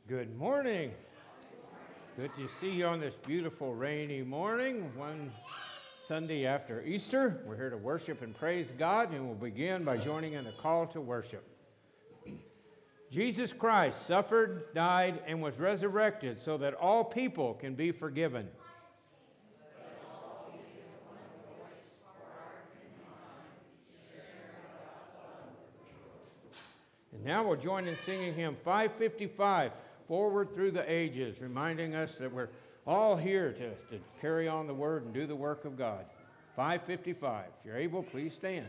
Good morning. Good to see you on this beautiful rainy morning, one Sunday after Easter. We're here to worship and praise God, and we'll begin by joining in the call to worship. Jesus Christ suffered, died, and was resurrected so that all people can be forgiven. And now we'll join in singing hymn 555, Forward Through the Ages, reminding us that we're all here to carry on the word and do the work of God. 555. If you're able, please stand.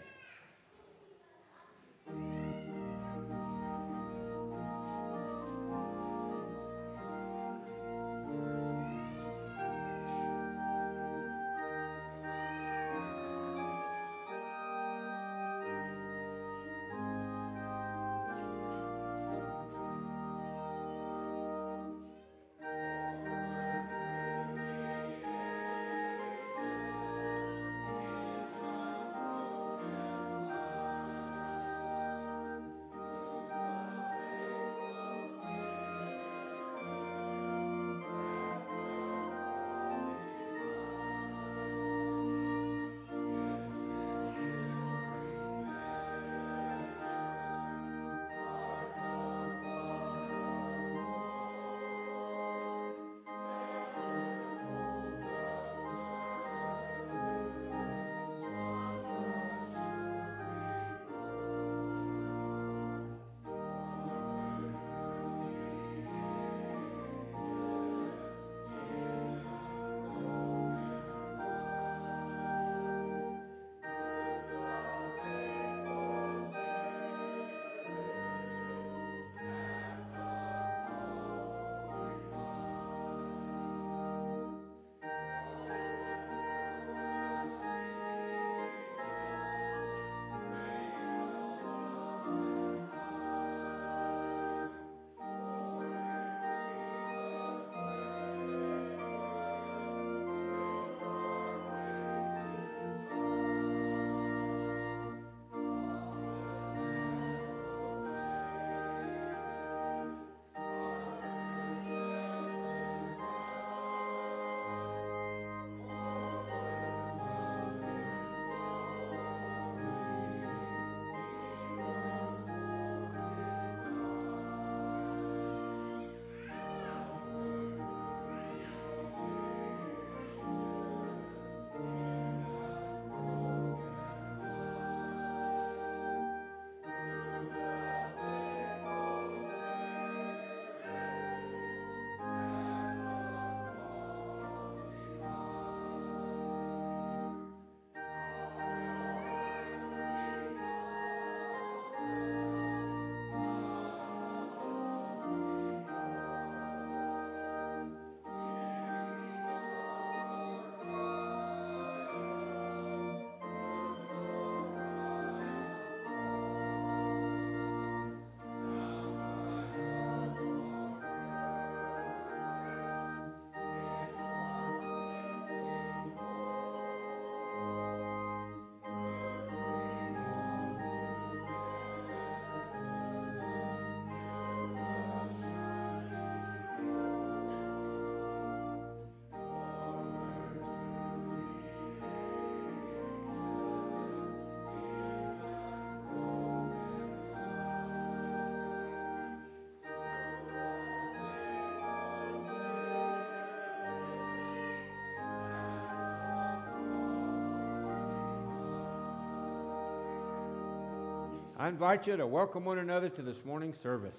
I invite you to welcome one another to this morning's service.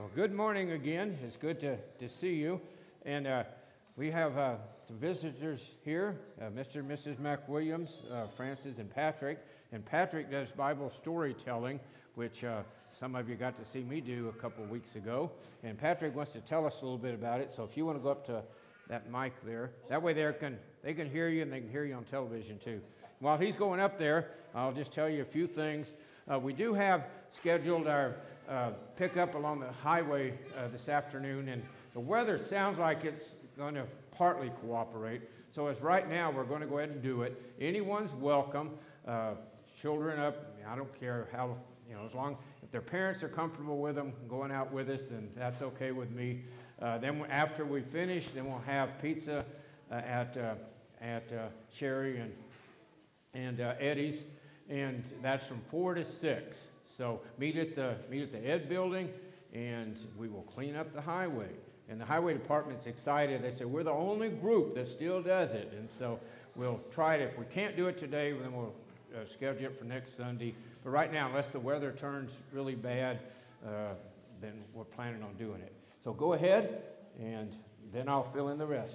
Well, good morning again. It's good to see you. And we have some visitors here, Mr. and Mrs. McWilliams, Francis and Patrick. And Patrick does Bible storytelling, which some of you got to see me do a couple weeks ago. And Patrick wants to tell us a little bit about it. So if you want to go up to that mic there, that way they can hear you and they can hear you on television too. While he's going up there, I'll just tell you a few things. We do have scheduled our pickup along the highway this afternoon, and the weather sounds like it's going to partly cooperate. So as right now, we're going to go ahead and do it. Anyone's welcome. Children up, I don't care how, as long if their parents are comfortable with them going out with us, then that's okay with me. Then after we finish, then we'll have pizza at Cherry and Eddie's, and that's from 4 to 6. So meet at the Ed building, and we will clean up the highway. And the highway department's excited. They said, we're the only group that still does it. And so we'll try it. If we can't do it today, then we'll schedule it for next Sunday. But right now, unless the weather turns really bad, then we're planning on doing it. So go ahead, and then I'll fill in the rest.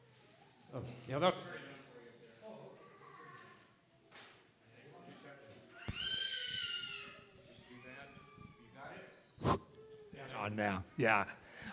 On now, yeah.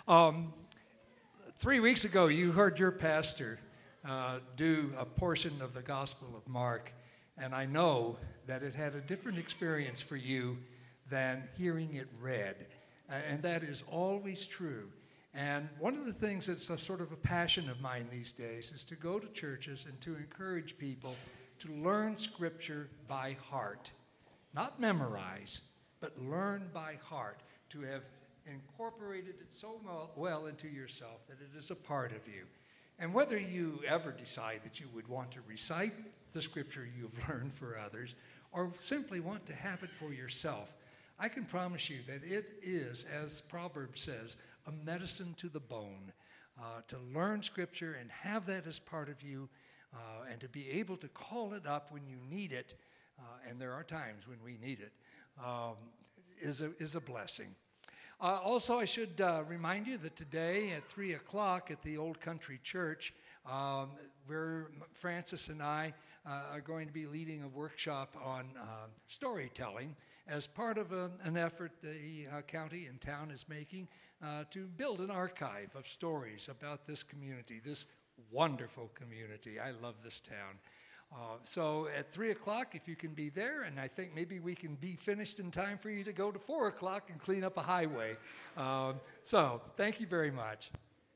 3 weeks ago, you heard your pastor do a portion of the Gospel of Mark, and I know that it had a different experience for you than hearing it read, and that is always true. And one of the things that's a sort of a passion of mine these days is to go to churches and to encourage people to learn Scripture by heart. Not memorize, but learn by heart, to have incorporated it so well into yourself that it is a part of you. And whether you ever decide that you would want to recite the Scripture you've learned for others, or simply want to have it for yourself, I can promise you that it is, as Proverbs says, a medicine to the bone. To learn Scripture and have that as part of you, and to be able to call it up when you need it, and there are times when we need it, is a blessing. Also, I should remind you that today at 3 o'clock at the Old Country Church, where Francis and I are going to be leading a workshop on storytelling as part of an effort the county and town is making to build an archive of stories about this community, this wonderful community. I love this town. So at 3 o'clock, if you can be there, and I think maybe we can be finished in time for you to go to 4 o'clock and clean up a highway. So thank you very much.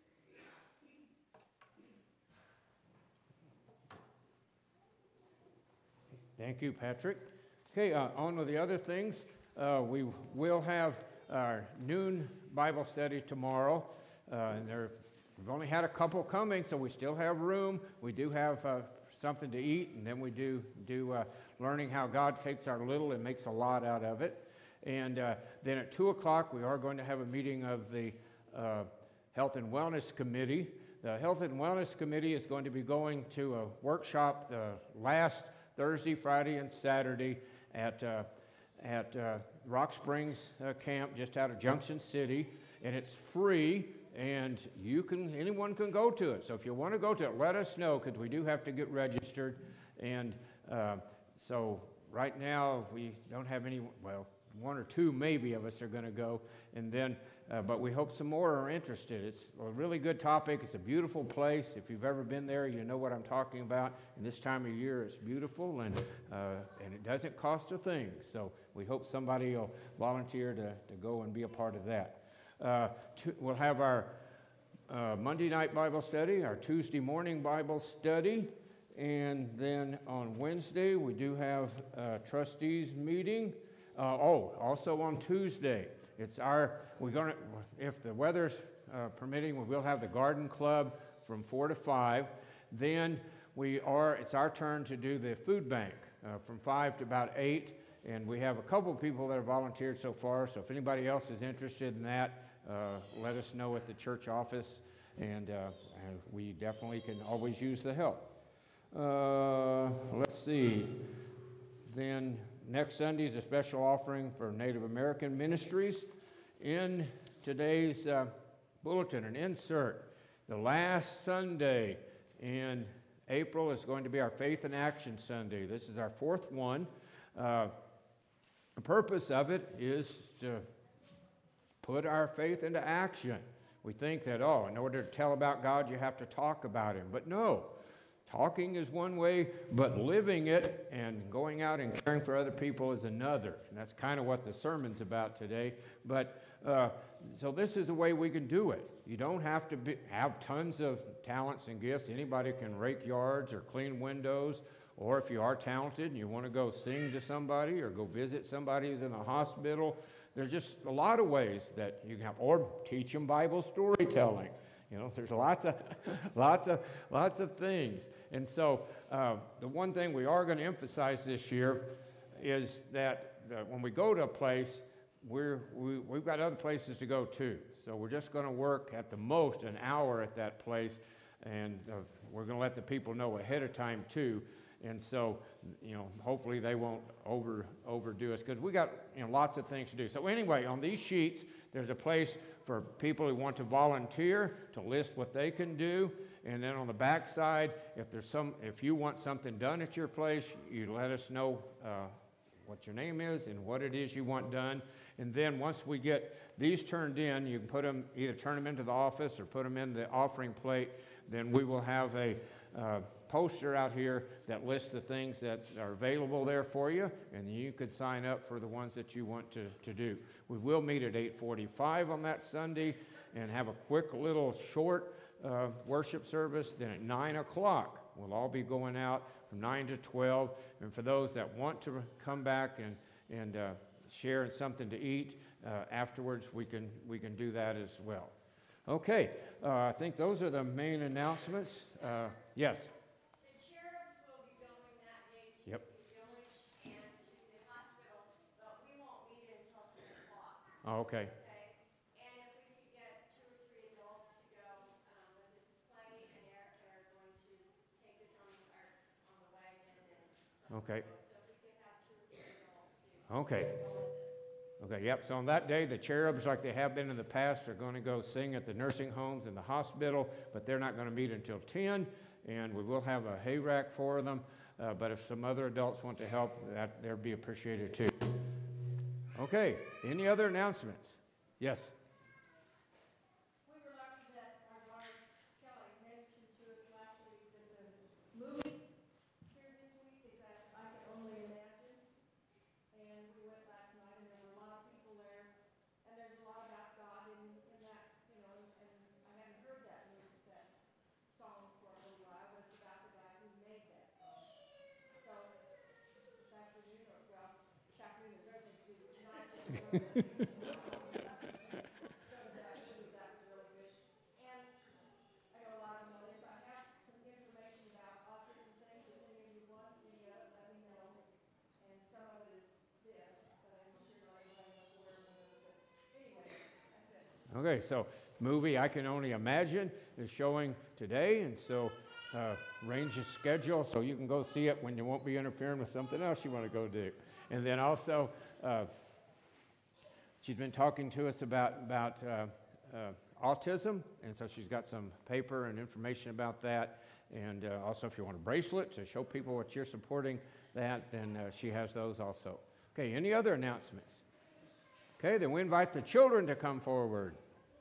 Thank you, Patrick. Okay, on with the other things. We will have our noon Bible study tomorrow. And we've only had a couple coming, so we still have room. We do have something to eat, and then we do learning how God takes our little and makes a lot out of it. And then at 2 o'clock, we are going to have a meeting of the Health and Wellness Committee. The Health and Wellness Committee is going to be going to a workshop last Thursday, Friday, and Saturday at Rock Springs Camp just out of Junction City, and it's free. And anyone can go to it. So if you want to go to it, let us know, because we do have to get registered. And so right now we don't have any. Well, 1 or 2 maybe of us are going to go, and then but we hope some more are interested. It's a really good topic. It's a beautiful place. If you've ever been there, you know what I'm talking about. And this time of year, it's beautiful, and it doesn't cost a thing. So we hope somebody will volunteer to go and be a part of that. We'll have our Monday night Bible study, our Tuesday morning Bible study, and then on Wednesday we do have a trustees meeting. Also on Tuesday, if the weather's permitting, we will have the garden club from 4 to 5. Then it's our turn to do the food bank from 5 to about 8. And we have a couple of people that have volunteered so far, so if anybody else is interested in that, let us know at the church office, and we definitely can always use the help. Let's see. Then next Sunday is a special offering for Native American ministries. In today's bulletin, an insert. The last Sunday in April is going to be our Faith in Action Sunday. This is our fourth one. The purpose of it is to put our faith into action. We think that, in order to tell about God, you have to talk about Him. But no, talking is one way, but living it and going out and caring for other people is another. And that's kind of what the sermon's about today. But so this is a way we can do it. You don't have to have tons of talents and gifts. Anybody can rake yards or clean windows. Or if you are talented and you want to go sing to somebody or go visit somebody who's in the hospital, there's just a lot of ways that you can have. Or teach them Bible storytelling. There's lots of things. And so the one thing we are going to emphasize this year is that when we go to a place, we've got other places to go too. So we're just going to work at the most an hour at that place, and we're going to let the people know ahead of time too. And so, hopefully they won't overdo us, because we got lots of things to do. So anyway, on these sheets, there's a place for people who want to volunteer to list what they can do. And then on the back side, if you want something done at your place, you let us know what your name is and what it is you want done. And then once we get these turned in, you can either turn them into the office or put them in the offering plate. Then we will have a poster out here that lists the things that are available there for you, and you could sign up for the ones that you want to do. We will meet at 8:45 on that Sunday and have a quick little short worship service. Then at 9 o'clock, we'll all be going out from 9 to 12. And for those that want to come back and share something to eat afterwards, we can do that as well. Okay, I think those are the main announcements. Yes? The cherubs will be going that day to Yep. the village and to the hospital, but we won't meet until 2 o'clock. Oh, okay. Okay? And if we could get 2 or 3 adults to go with this plane, and they're going to take us on the wagon and Okay. so if we could have 2 or 3 adults to Okay. go with us. Okay, yep. So on that day, the cherubs, like they have been in the past, are going to go sing at the nursing homes and the hospital, but they're not going to meet until 10, and we will have a hay rack for them. But if some other adults want to help, that'd be appreciated too. Okay, any other announcements? Yes? We were lucky that our daughter Kelly mentioned to us last week that the movie here this week is that I Can Only Imagine. And we went last night, and there were a lot of people there, and there's a lot about God in that, and I hadn't heard that song for a little while, but it's about the guy who made that song. So this afternoon, there's other things to do, but tonight just go to that movie. That was really good. And I know a lot of them know this. I have some information about autism things. If any of you want, let me know. And some of it is this, but I'm sure not everybody knows where it is. But anyway, that's it. Okay, so movie I Can Only Imagine is showing today, and so arrange your schedule so you can go see it when you won't be interfering with something else you want to go do. And then also, she's been talking to us about autism, and so she's got some paper and information about that. And also, if you want a bracelet to show people what you're supporting that, then she has those also. Okay, any other announcements? Okay, then we invite the children to come forward.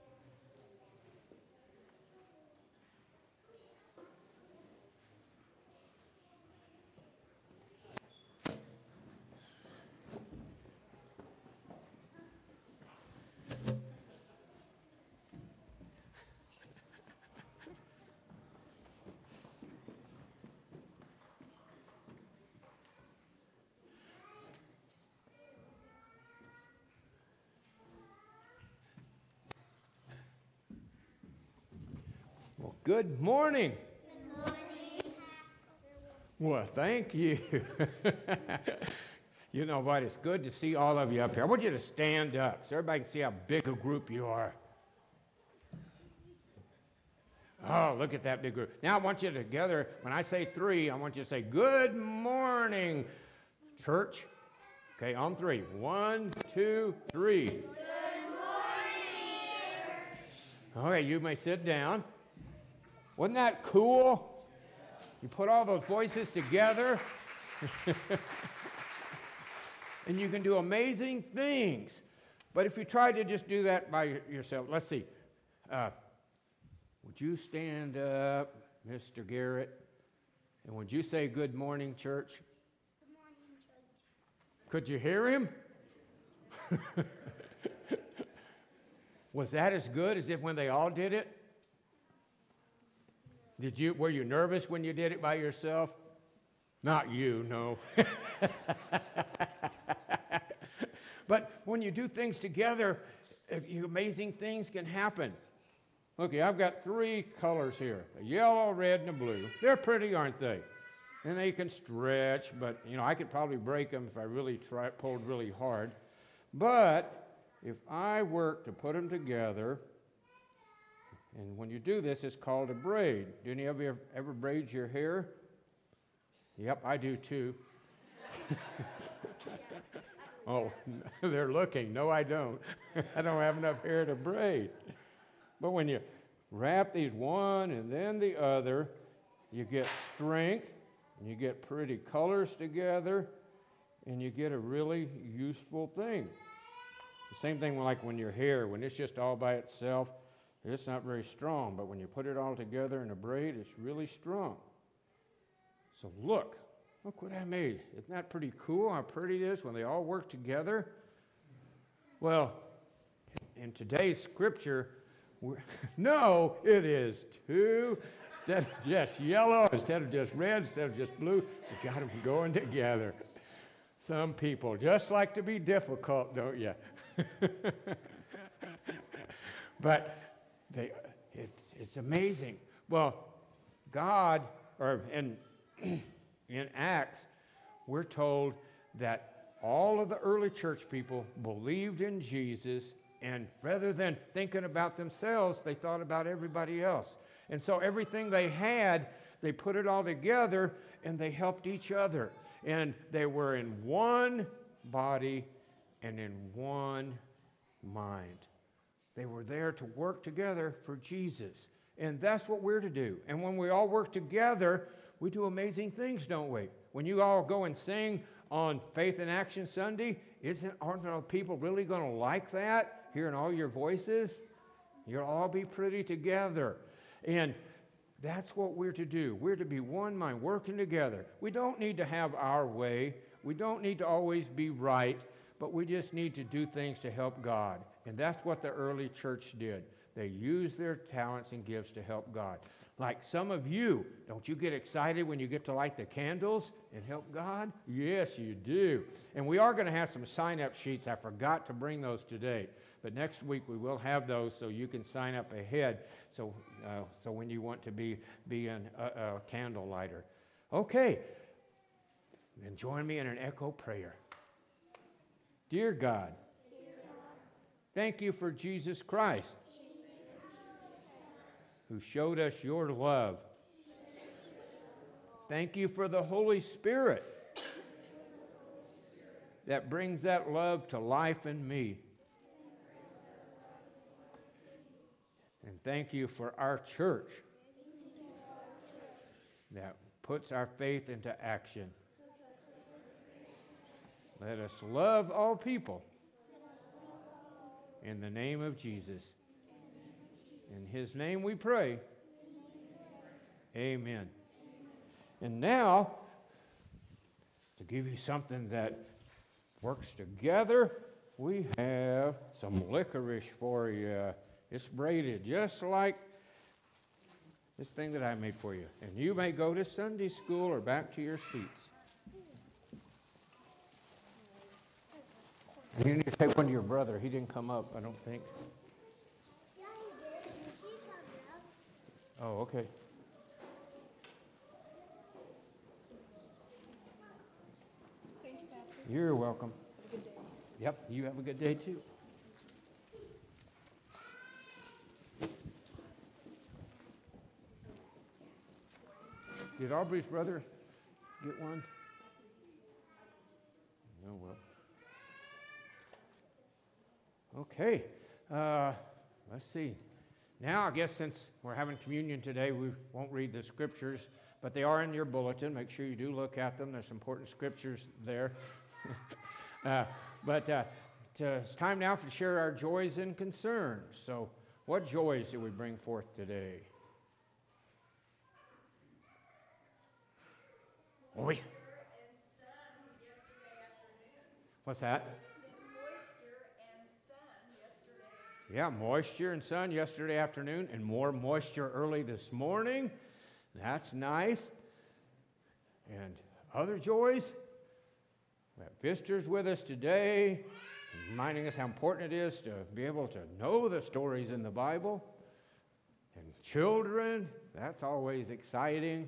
Well, good morning. Good morning, Pastor. Well, thank you. You know what? It's good to see all of you up here. I want you to stand up so everybody can see how big a group you are. Oh, look at that big group. Now I want you together, when I say 3, I want you to say, good morning, church. Okay, on 3. 1, 2, 3. Good morning, All right, you may sit down. Wasn't that cool? You put all those voices together, and you can do amazing things. But if you try to just do that by yourself, let's see. Would you stand up, Mr. Garrett? And would you say good morning, church? Good morning, church. Could you hear him? Was that as good as if when they all did it? Were you nervous when you did it by yourself? Not you, no. But when you do things together, amazing things can happen. Okay, I've got 3 colors here, a yellow, red, and a blue. They're pretty, aren't they? And they can stretch, but, I could probably break them if I really pulled really hard. But if I work to put them together, and when you do this, it's called a braid. Do any of you ever braid your hair? Yep, I do too. Oh, they're looking. No, I don't. I don't have enough hair to braid. But when you wrap these one and then the other, you get strength, and you get pretty colors together, and you get a really useful thing. The same thing like when your hair, when it's just all by itself, it's not very strong, but when you put it all together in a braid, it's really strong. So look what I made. Isn't that pretty cool how pretty it is when they all work together? Well, in today's scripture, no, it is 2. Instead of just yellow, instead of just red, instead of just blue, we got them going together. Some people just like to be difficult, don't you? But it's amazing. Well, God, in Acts, we're told that all of the early church people believed in Jesus, and rather than thinking about themselves, they thought about everybody else. And so everything they had, they put it all together, and they helped each other. And they were in one body and in one mind. They were there to work together for Jesus. And that's what we're to do. And when we all work together, we do amazing things, don't we? When you all go and sing on Faith in Action Sunday, aren't people really going to like that? Hearing all your voices? You'll all be pretty together. And that's what we're to do. We're to be one mind, working together. We don't need to have our way. We don't need to always be right, but we just need to do things to help God. And that's what the early church did. They used their talents and gifts to help God. Like some of you, don't you get excited when you get to light the candles and help God? Yes, you do. And we are going to have some sign-up sheets. I forgot to bring those today. But next week we will have those so you can sign up ahead so when you want to be a candle lighter. Okay. Then join me in an echo prayer. Dear God, thank you for Jesus Christ, who showed us your love. Thank you for the Holy Spirit that brings that love to life in me. And thank you for our church that puts our faith into action. Let us love all people in the name of Jesus. In his name we pray. Amen. And now, to give you something that works together, we have some licorice for you. It's braided just like this thing that I made for you. And you may go to Sunday school or back to your seats. And you need to take one to your brother. He didn't come up, I don't think. Yeah, he did. She comes up. Oh, okay. Thanks, Pastor. You're welcome. Have a good day. Yep, you have a good day too. Did Aubrey's brother get one? Oh, well. Okay. Let's see. Now, I guess since we're having communion today, we won't read the scriptures, but they are in your bulletin. Make sure you do look at them. There's important scriptures there. It's time now to share our joys and concerns. So, what joys do we bring forth today? Oi. What's that? Moisture and sun yesterday. Yeah, moisture and sun yesterday afternoon, and more moisture early this morning. That's nice. And other joys? We have visitors with us today, reminding us how important it is to be able to know the stories in the Bible. And children, that's always exciting.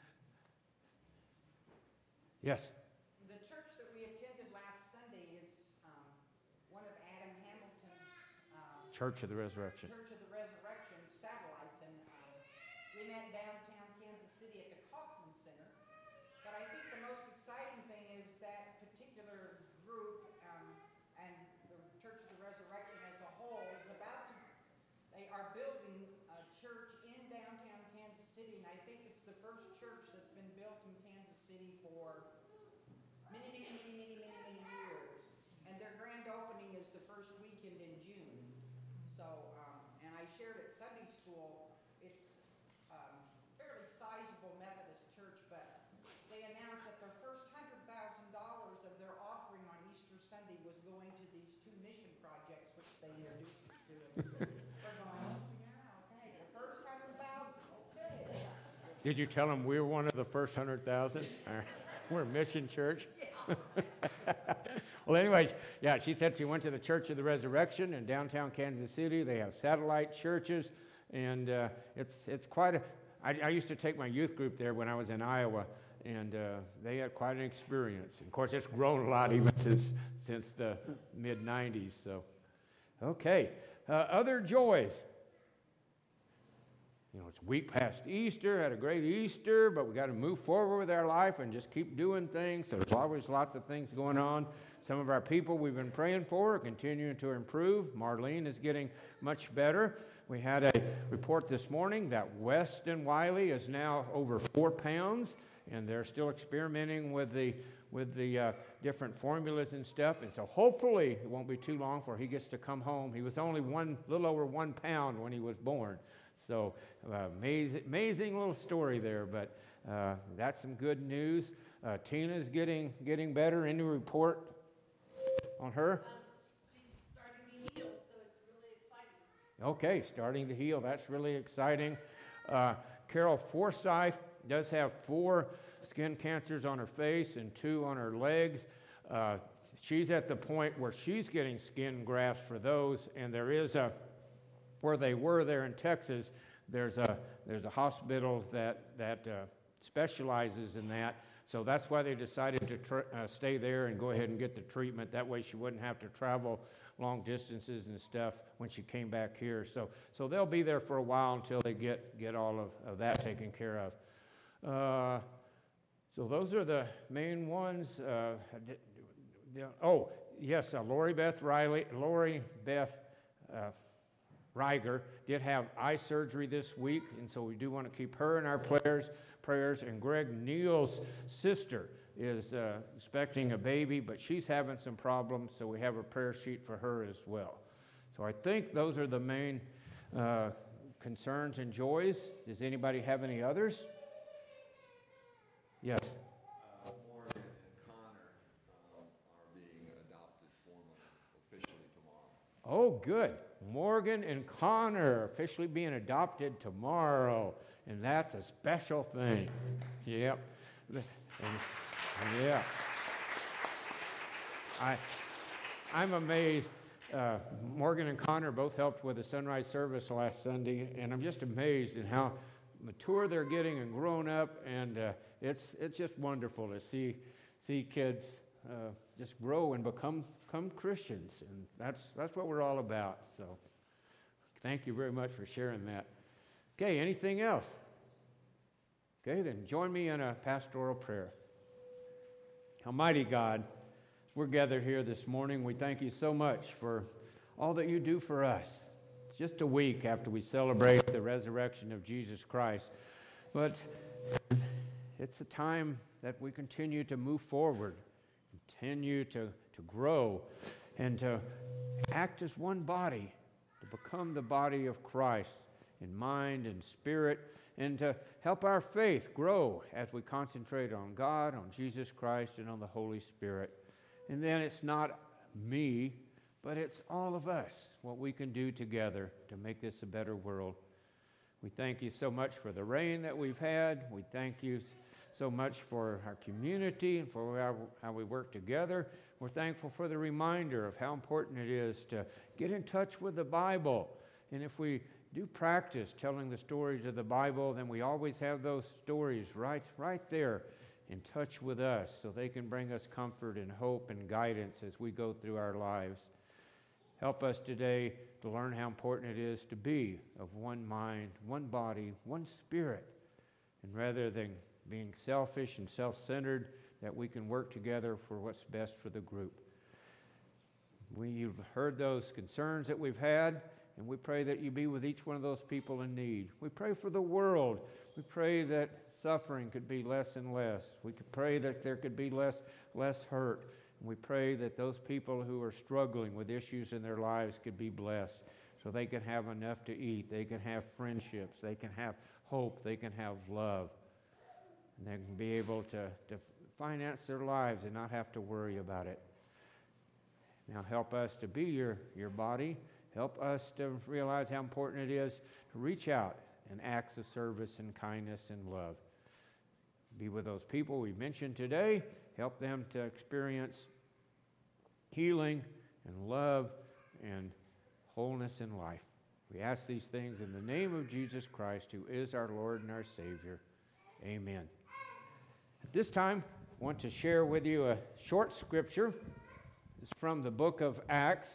Yes? The church that we attended last Sunday is one of Adam Hamilton's Church of the Resurrection. Church of the Resurrection satellites, and we met downtown Kansas City at the Kaufman Center. But I think the most exciting thing is that particular group and the Church of the Resurrection as a whole is they are building a church in downtown Kansas City, and I think it's the first church that's been built in Kansas City for many years. And their grand opening is the first weekend in June. So, and I shared at Sunday school, it's fairly sizable Methodist church, but they announced that their first $100,000 of their offering on Easter Sunday was going to these two mission projects, which they introduced us to. We're going, yeah, okay, the first 100,000, okay. Did you tell them we were one of the first 100,000? We're a mission church. Well, anyways, yeah, she said she went to the Church of the Resurrection in downtown Kansas City. They have satellite churches, and it's quite a... I used to take my youth group there when I was in Iowa, and they had quite an experience. And of course, it's grown a lot even since the mid-'90s. So, okay, other joys. You know, it's a week past Easter, had a great Easter, but we got to move forward with our life and just keep doing things. So there's always lots of things going on. Some of our people we've been praying for are continuing to improve. Marlene is getting much better. We had a report this morning that Weston Wiley is now over 4 pounds, and they're still experimenting with the different formulas and stuff. And so hopefully it won't be too long before he gets to come home. He was only little over 1 pound when he was born. So amazing little story there, but that's some good news. Tina's getting better. Any report on her? She's starting to heal, so it's really exciting. Okay, starting to heal. That's really exciting. Carol Forsyth does have 4 skin cancers on her face and 2 on her legs. She's at the point where she's getting skin grafts for those, and there is where they were there in Texas, there's a hospital that specializes in that. So that's why they decided to stay there and go ahead and get the treatment. That way she wouldn't have to travel long distances and stuff when she came back here. So they'll be there for a while until they get all of that taken care of. So those are the main ones. Oh, yes, Lori Beth Reiger did have eye surgery this week, and so we do want to keep her in our prayers. And Greg Neal's sister is expecting a baby, but she's having some problems, so we have a prayer sheet for her as well. So I think those are the main concerns and joys. Does anybody have any others? Yes. Morgan and Connor are being adopted formally, officially tomorrow. Oh, good. Morgan and Connor officially being adopted tomorrow, and that's a special thing. Yep. Yeah. I'm amazed. Morgan and Connor both helped with the sunrise service last Sunday, and I'm just amazed at how mature they're getting and grown up, and it's just wonderful to see kids just grow and become Christians, and that's what we're all about. So thank you very much for sharing that. Okay, anything else? Okay, then join me in a pastoral prayer. Almighty God, we're gathered here this morning. We thank you so much for all that you do for us. just a week after we celebrate the resurrection of Jesus Christ. But it's a time that we continue to move forward, continue to grow, and to act as one body, to become the body of Christ in mind and spirit, and to help our faith grow as we concentrate on God, on Jesus Christ, and on the Holy Spirit. And then it's not me, but it's all of us, what we can do together to make this a better world. We thank you so much for the rain that we've had. We thank you so much for our community and for how we work together. We're thankful for the reminder of how important it is to get in touch with the Bible. And if we do practice telling the stories of the Bible, then we always have those stories right there in touch with us, so they can bring us comfort and hope and guidance as we go through our lives. Help us today to learn how important it is to be of one mind, one body, one spirit, and rather than being selfish and self-centered, that we can work together for what's best for the group. We've heard those concerns that we've had, and we pray that you be with each one of those people in need. We pray for the world. We pray that suffering could be less and less. We could pray that there could be less hurt. And we pray that those people who are struggling with issues in their lives could be blessed, so they can have enough to eat, they can have friendships, they can have hope, they can have love, and they can be able to finance their lives and not have to worry about it. Now help us to be your body. Help us to realize how important it is to reach out in acts of service and kindness and love. Be with those people we mentioned today. Help them to experience healing and love and wholeness in life. We ask these things in the name of Jesus Christ, who is our Lord and our Savior. Amen. At this time, I want to share with you a short scripture. It's from the book of Acts.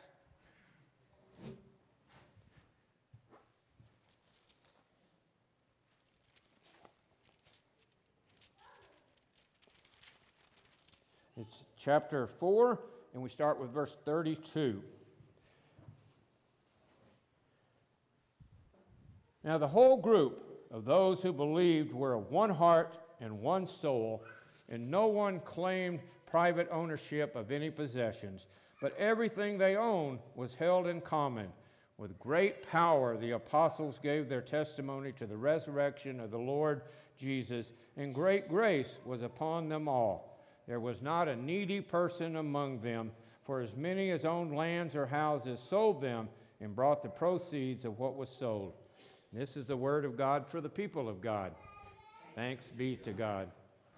It's chapter 4, and we start with verse 32. Now the whole group of those who believed were of one heart and one soul, and no one claimed private ownership of any possessions, but everything they owned was held in common. With great power the apostles gave their testimony to the resurrection of the Lord Jesus, and great grace was upon them all. There was not a needy person among them, for as many as owned lands or houses sold them and brought the proceeds of what was sold. And this is the word of God for the people of God. Thanks be to God.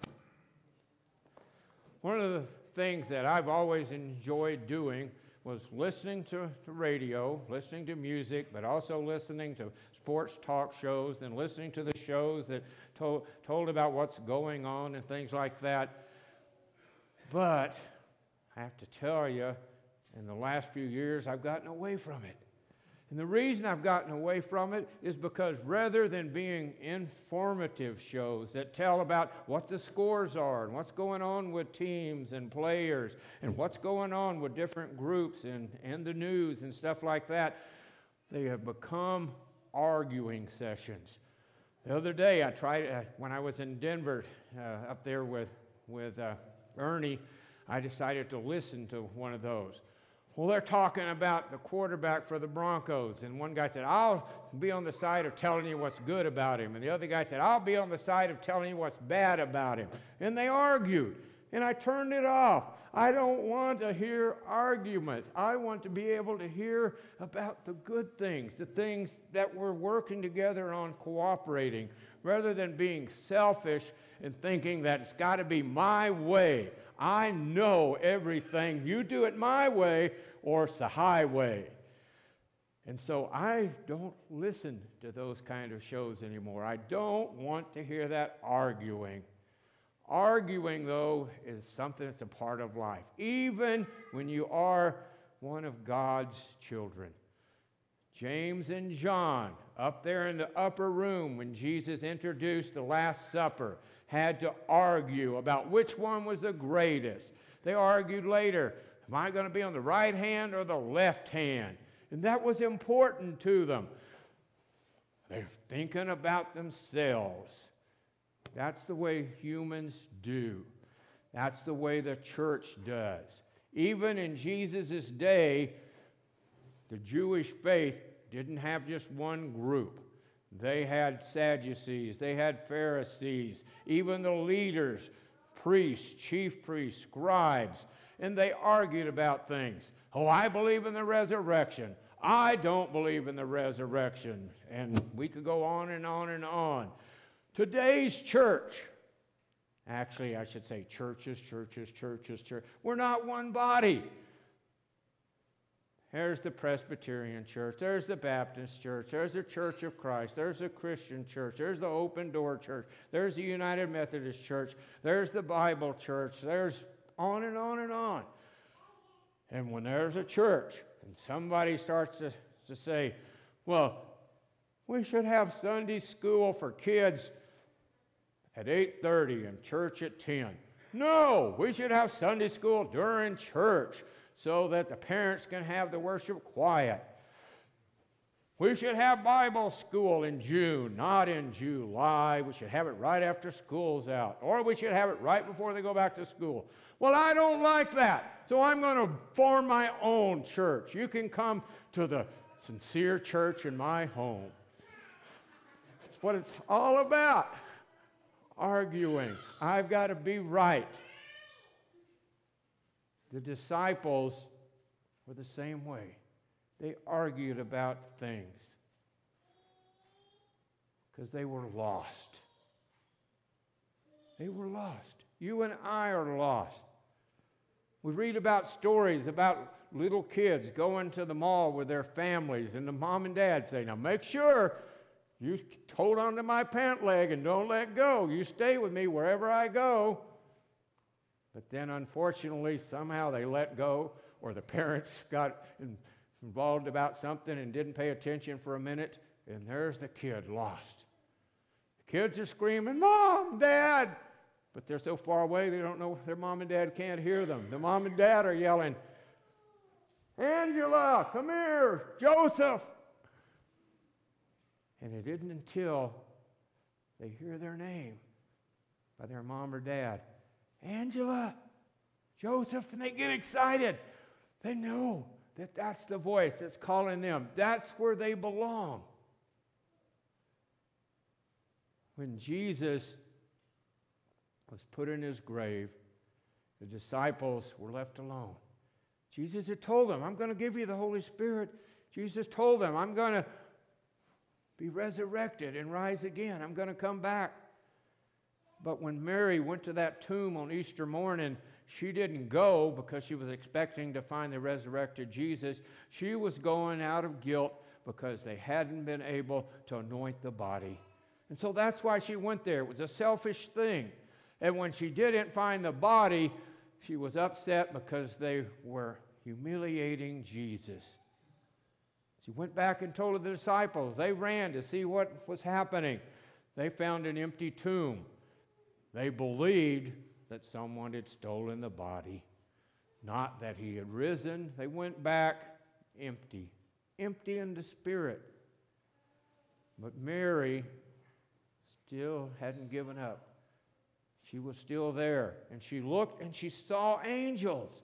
One of the things that I've always enjoyed doing was listening to radio, listening to music, but also listening to sports talk shows and listening to the shows that told about what's going on and things like that. But I have to tell you, in the last few years, I've gotten away from it. And the reason I've gotten away from it is because rather than being informative shows that tell about what the scores are and what's going on with teams and players and what's going on with different groups and the news and stuff like that, they have become arguing sessions. The other day, I tried, when I was in Denver up there with Ernie, I decided to listen to one of those. Well, they're talking about the quarterback for the Broncos, and one guy said, I'll be on the side of telling you what's good about him, and the other guy said, I'll be on the side of telling you what's bad about him. And they argued, and I turned it off. I don't want to hear arguments. I want to be able to hear about the good things, the things that we're working together on cooperating, rather than being selfish and thinking that it's got to be my way. I know everything. You do it my way or it's the highway. And so I don't listen to those kind of shows anymore. I don't want to hear that arguing. Arguing, though, is something that's a part of life, even when you are one of God's children. James and John, up there in the upper room when Jesus introduced the Last Supper, had to argue about which one was the greatest. They argued later, am I going to be on the right hand or the left hand? And that was important to them. They're thinking about themselves. That's the way humans do. That's the way the church does. Even in Jesus' day, the Jewish faith didn't have just one group. They had Sadducees, they had Pharisees, even the leaders, priests, chief priests, scribes, and they argued about things. Oh, I believe in the resurrection. I don't believe in the resurrection. And we could go on and on and on. Today's church, actually I should say churches. We're not one body. There's the Presbyterian Church. There's the Baptist Church. There's the Church of Christ. There's the Christian Church. There's the Open Door Church. There's the United Methodist Church. There's the Bible Church. There's on and on and on. And when there's a church and somebody starts to say, well, we should have Sunday school for kids at 8:30 and church at 10. No, we should have Sunday school during church so that the parents can have the worship quiet. We should have Bible school in June, not in July. We should have it right after school's out. Or we should have it right before they go back to school. Well, I don't like that, so I'm going to form my own church. You can come to the sincere church in my home. That's what it's all about. Arguing. I've got to be right. The disciples were the same way. They argued about things because they were lost. They were lost. You and I are lost. We read about stories about little kids going to the mall with their families, and the mom and dad say, now make sure you hold on to my pant leg and don't let go. You stay with me wherever I go. But then, unfortunately, somehow they let go, or the parents got involved about something and didn't pay attention for a minute, and there's the kid lost. The kids are screaming, Mom, Dad! But they're so far away, they don't know, their mom and dad can't hear them. The mom and dad are yelling, Angela, come here, Joseph! And it isn't until they hear their name by their mom or dad, Angela, Joseph, and they get excited. They know that that's the voice that's calling them. That's where they belong. When Jesus was put in his grave, the disciples were left alone. Jesus had told them, I'm going to give you the Holy Spirit. Jesus told them, I'm going to be resurrected and rise again. I'm going to come back. But when Mary went to that tomb on Easter morning, she didn't go because she was expecting to find the resurrected Jesus. She was going out of guilt because they hadn't been able to anoint the body. And so that's why she went there. It was a selfish thing. And when she didn't find the body, she was upset because they were humiliating Jesus. She went back and told the disciples. They ran to see what was happening. They found an empty tomb. They believed that someone had stolen the body, not that he had risen. They went back empty in the spirit. But Mary still hadn't given up. She was still there, and she looked and she saw angels.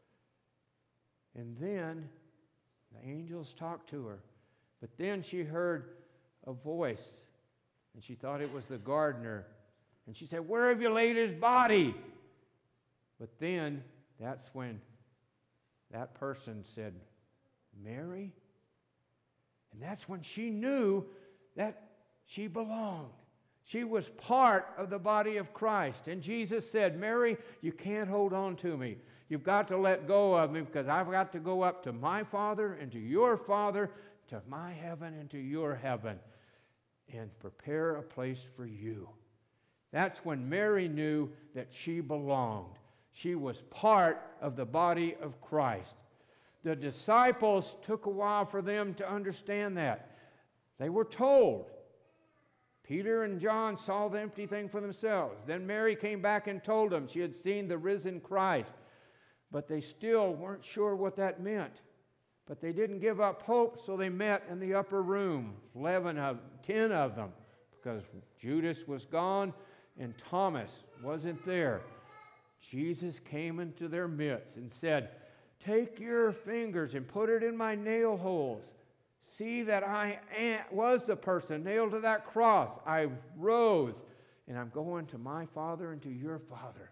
And then the angels talked to her. But then she heard a voice, and she thought it was the gardener. And she said, where have you laid his body? But then that's when that person said, Mary? And that's when she knew that she belonged. She was part of the body of Christ. And Jesus said, Mary, you can't hold on to me. You've got to let go of me because I've got to go up to my Father and to your Father, to my heaven and to your heaven, and prepare a place for you. That's when Mary knew that she belonged. She was part of the body of Christ. The disciples took a while for them to understand that. They were told. Peter and John saw the empty thing for themselves. Then Mary came back and told them she had seen the risen Christ. But they still weren't sure what that meant. But they didn't give up hope, so they met in the upper room, 10 of them, because Judas was gone and Thomas wasn't there. Jesus came into their midst and said, "Take your fingers and put it in my nail holes. See that I was the person nailed to that cross. I rose, and I'm going to my Father and to your Father.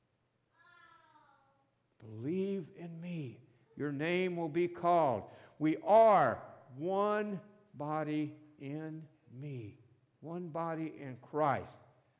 Believe in me. Your name will be called. We are one body in me, one body in Christ."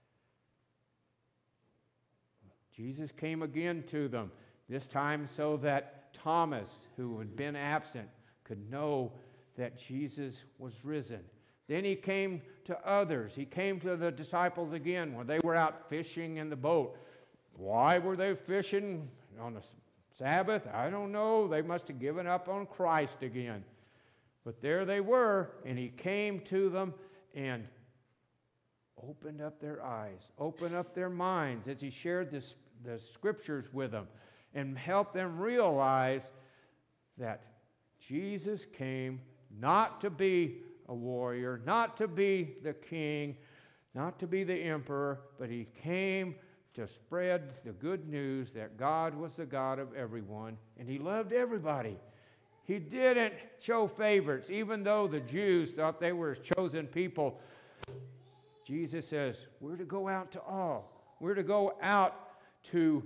Jesus came again to them, this time so that Thomas, who had been absent, could know that Jesus was risen. Then he came to others. He came to the disciples again when they were out fishing in the boat. Why were they fishing on the Sabbath? I don't know. They must have given up on Christ again. But there they were, and he came to them and opened up their eyes, opened up their minds as he shared the scriptures with them and helped them realize that Jesus came not to be a warrior, not to be the king, not to be the emperor, but he came to spread the good news that God was the God of everyone, and he loved everybody. He didn't show favorites, even though the Jews thought they were his chosen people. Jesus says, we're to go out to all. We're to go out to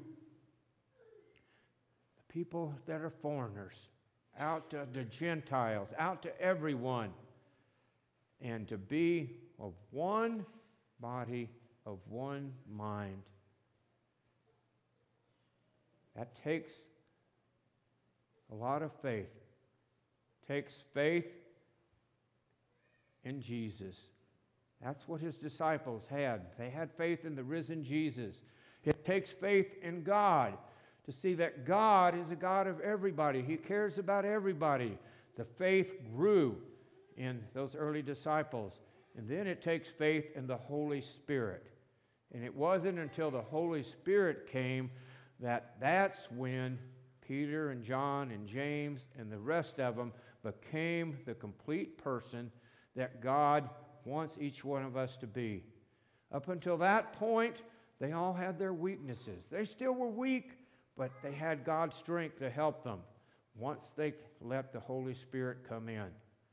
the people that are foreigners, out to the Gentiles, out to everyone, and to be of one body, of one mind. That takes a lot of faith. It takes faith in Jesus. That's what his disciples had. They had faith in the risen Jesus. It takes faith in God to see that God is a God of everybody. He cares about everybody. The faith grew in those early disciples. And then it takes faith in the Holy Spirit. And it wasn't until the Holy Spirit came that's when Peter and John and James and the rest of them became the complete person that God wants each one of us to be. Up until that point, they all had their weaknesses. They still were weak, but they had God's strength to help them once they let the Holy Spirit come in.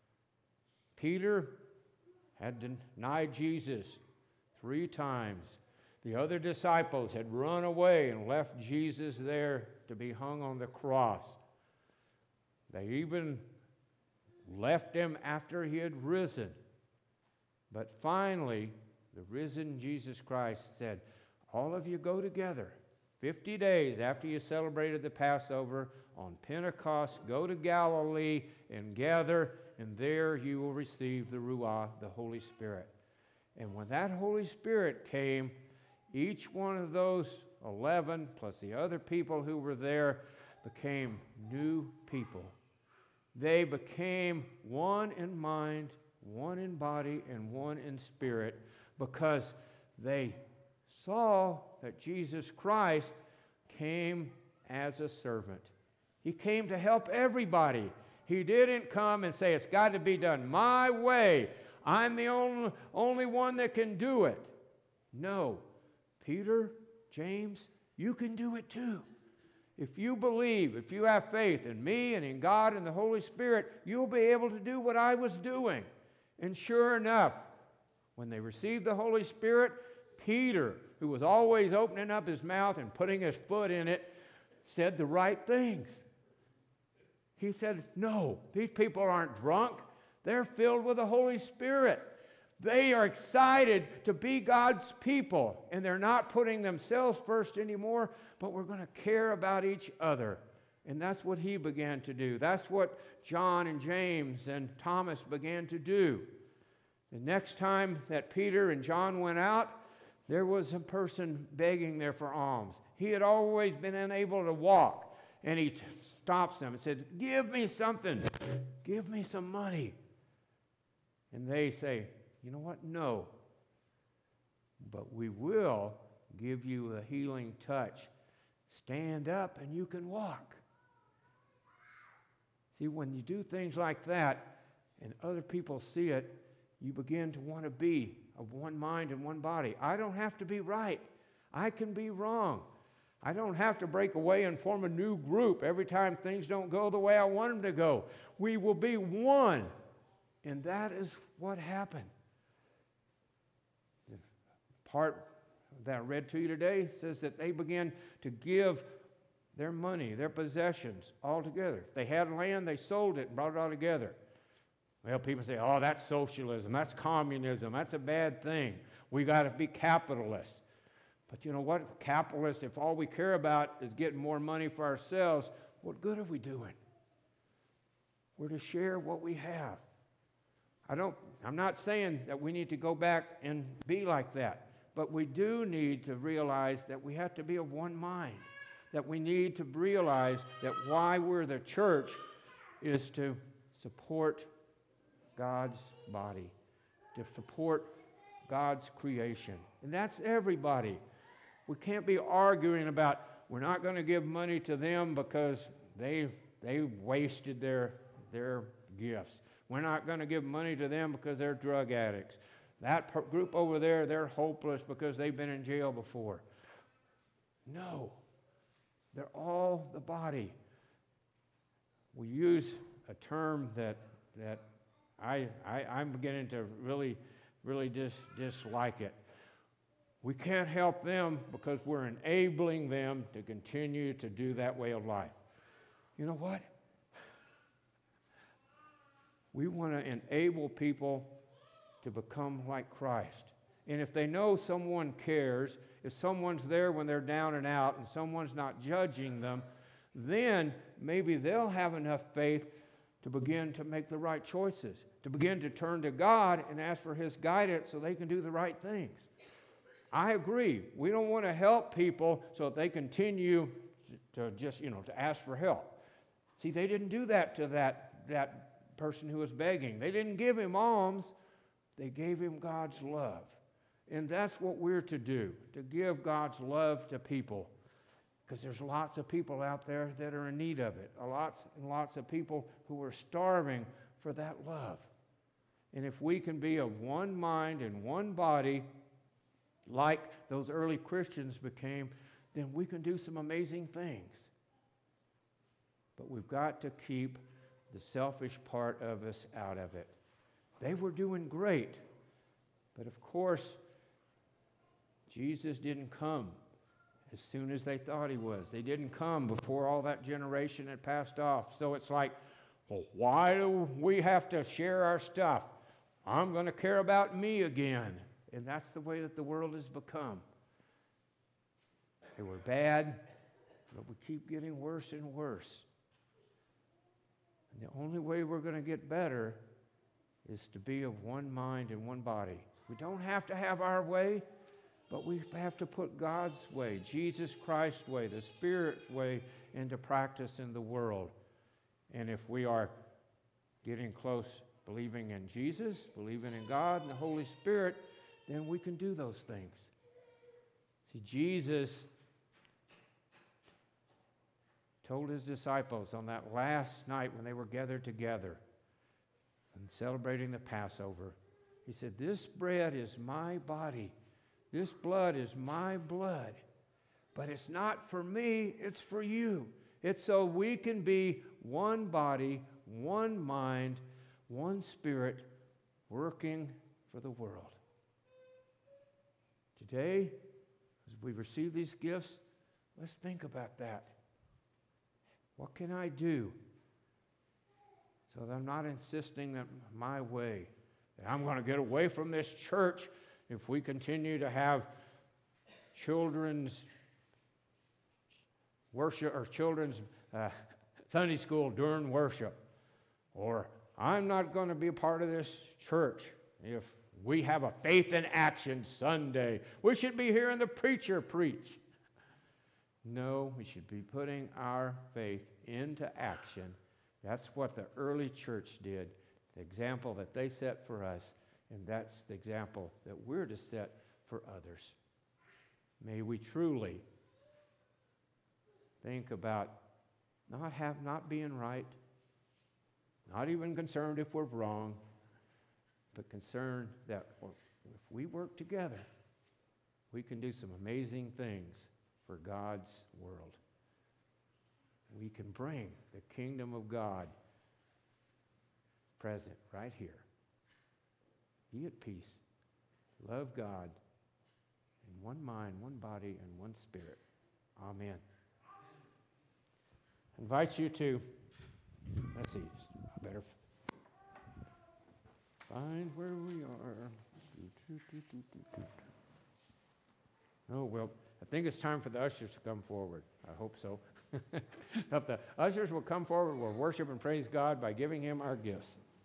Peter had denied Jesus 3 times. The other disciples had run away and left Jesus there to be hung on the cross. They even left him after he had risen. But finally, the risen Jesus Christ said, all of you go together. 50 days after you celebrated the Passover, on Pentecost, go to Galilee and gather, and there you will receive the Ruah, the Holy Spirit. And when that Holy Spirit came, each one of those 11, plus the other people who were there, became new people. They became one in mind, one in body, and one in spirit, because they saw that Jesus Christ came as a servant. He came to help everybody. He didn't come and say, it's got to be done my way. I'm the only one that can do it. No. Peter, James, you can do it too. If you believe, if you have faith in me and in God and the Holy Spirit, you'll be able to do what I was doing. And sure enough, when they received the Holy Spirit, Peter, who was always opening up his mouth and putting his foot in it, said the right things. He said, no, these people aren't drunk. They're filled with the Holy Spirit. They are excited to be God's people, and they're not putting themselves first anymore, but we're going to care about each other. And that's what he began to do. That's what John and James and Thomas began to do. The next time that Peter and John went out, there was a person begging there for alms. He had always been unable to walk, and he stops them and said, give me something. Give me some money. And they say, you know what? No. But we will give you a healing touch. Stand up and you can walk. See, when you do things like that and other people see it, you begin to want to be of one mind and one body. I don't have to be right. I can be wrong. I don't have to break away and form a new group every time things don't go the way I want them to go. We will be one. And that is what happened. The part that I read to you today says that they began to give their money, their possessions all together. If they had land, they sold it and brought it all together. Well, people say, oh, that's socialism, that's communism, that's a bad thing. We got to be capitalists. But you know what? Capitalists, if all we care about is getting more money for ourselves, what good are we doing? We're to share what we have. I'm not saying that we need to go back and be like that, but we do need to realize that we have to be of one mind, that we need to realize that why we're the church is to support God's body, to support God's creation. And that's everybody. We can't be arguing about we're not going to give money to them because they wasted their gifts. We're not going to give money to them because they're drug addicts. That group over there, they're hopeless because they've been in jail before. No. They're all the body. We use a term that I'm beginning to really dislike it. We can't help them because we're enabling them to continue to do that way of life. You know what? We want to enable people to become like Christ. And if they know someone cares, if someone's there when they're down and out and someone's not judging them, then maybe they'll have enough faith to begin to make the right choices, to begin to turn to God and ask for His guidance so they can do the right things. I agree. We don't want to help people so that they continue to just, to ask for help. See, they didn't do that to that person who was begging. They didn't give him alms. They gave him God's love. And that's what we're to do, to give God's love to people. Because there's lots of people out there that are in need of it. Lots and lots of people who are starving for that love. And if we can be of one mind and one body, like those early Christians became, then we can do some amazing things. But we've got to keep the selfish part of us out of it. They were doing great. But of course, Jesus didn't come as soon as they thought He was. They didn't come before all that generation had passed off. So it's like, well, why do we have to share our stuff? I'm going to care about me again. And that's the way that the world has become. They were bad, but we keep getting worse and worse. And the only way we're going to get better is to be of one mind and one body. We don't have to have our way, but we have to put God's way, Jesus Christ's way, the Spirit's way into practice in the world. And if we are getting close, believing in Jesus, believing in God and the Holy Spirit, then we can do those things. See, Jesus told His disciples on that last night when they were gathered together and celebrating the Passover, He said, "This bread is my body. This blood is my blood. But it's not for me, it's for you. It's so we can be one body, one mind, one spirit, working for the world." Today, as we receive these gifts, let's think about that. What can I do so that I'm not insisting that my way, that I'm going to get away from this church if we continue to have children's worship or children's Sunday school during worship? Or I'm not going to be a part of this church if we have a faith in action Sunday. We should be hearing the preacher preach. No, we should be putting our faith into action. That's what the early church did, the example that they set for us, and that's the example that we're to set for others. May we truly think about not being right, Not even concerned if we're wrong, but concerned that if we work together, we can do some amazing things for God's world. We can bring the kingdom of God present right here. Be at peace. Love God in one mind, one body, and one spirit. Amen. I invite you to, let's see, I better find where we are. Oh, well, I think it's time for the ushers to come forward. I hope so. If the ushers will come forward, we'll worship and praise God by giving him our gifts.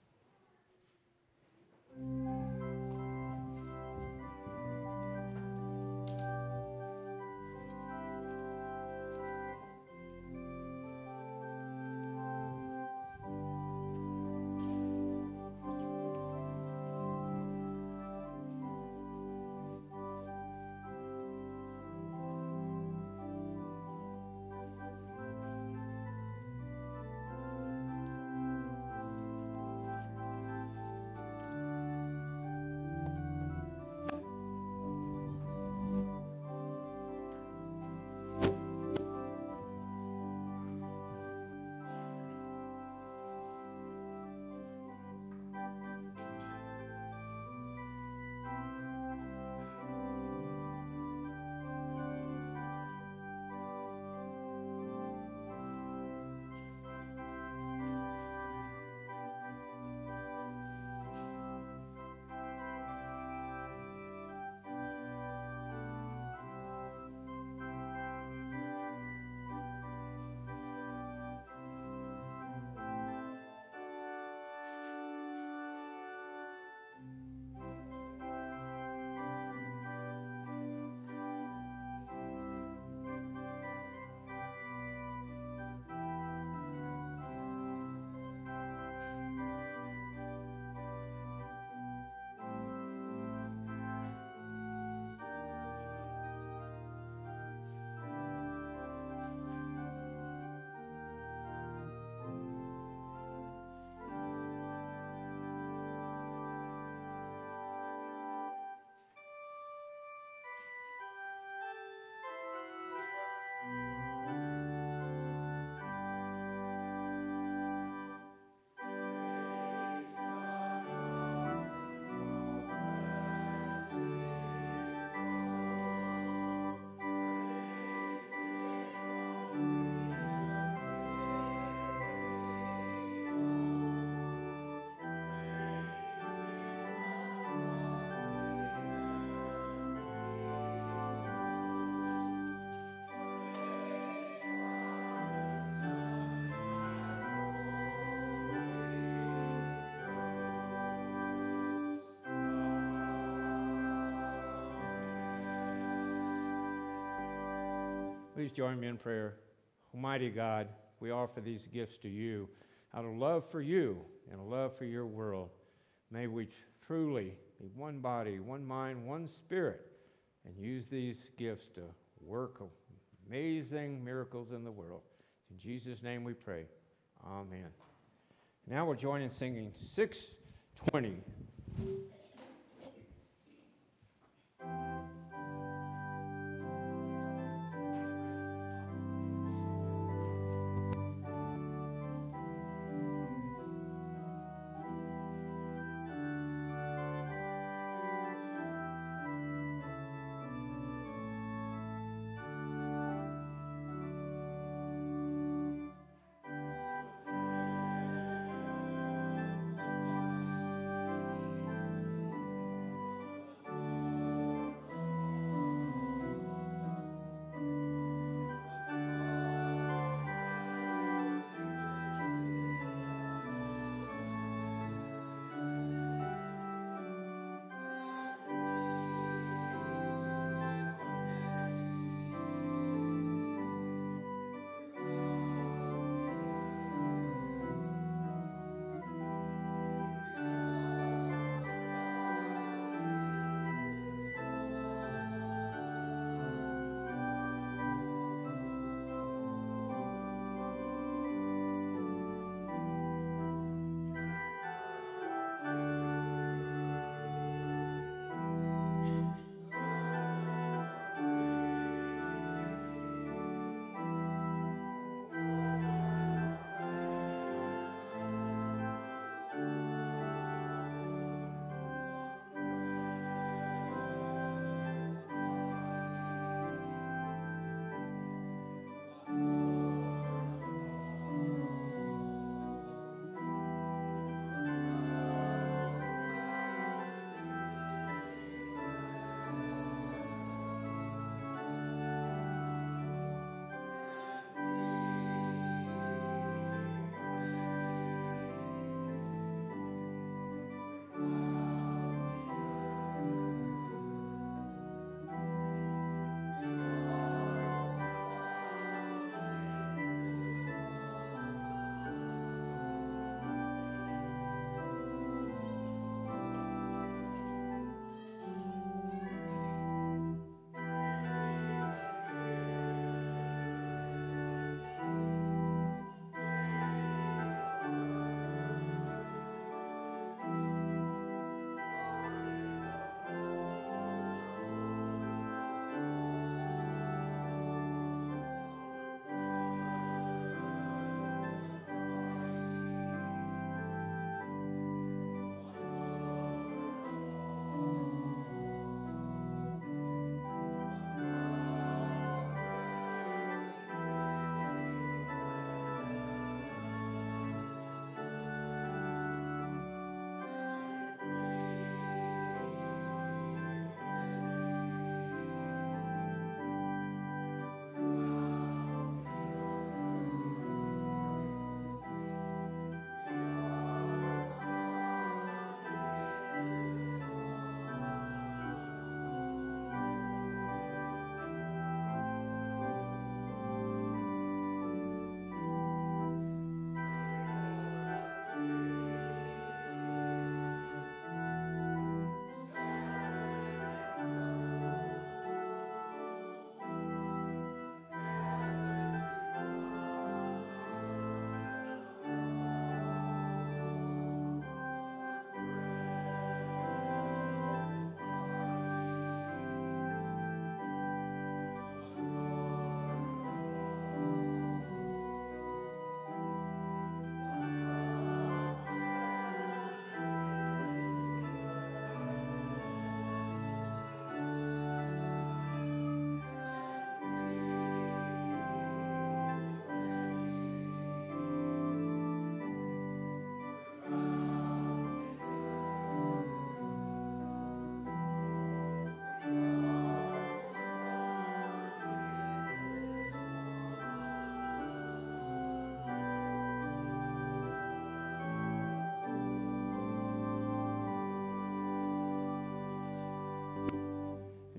Please join me in prayer. Almighty God, we offer these gifts to you out of love for you and a love for your world. May we truly be one body, one mind, one spirit, and use these gifts to work amazing miracles in the world. In Jesus' name we pray. Amen. Now we'll join in singing 620.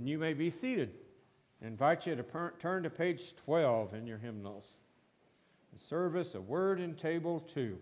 And you may be seated. I invite you to turn to page 12 in your hymnals. The service of Word and Table 2.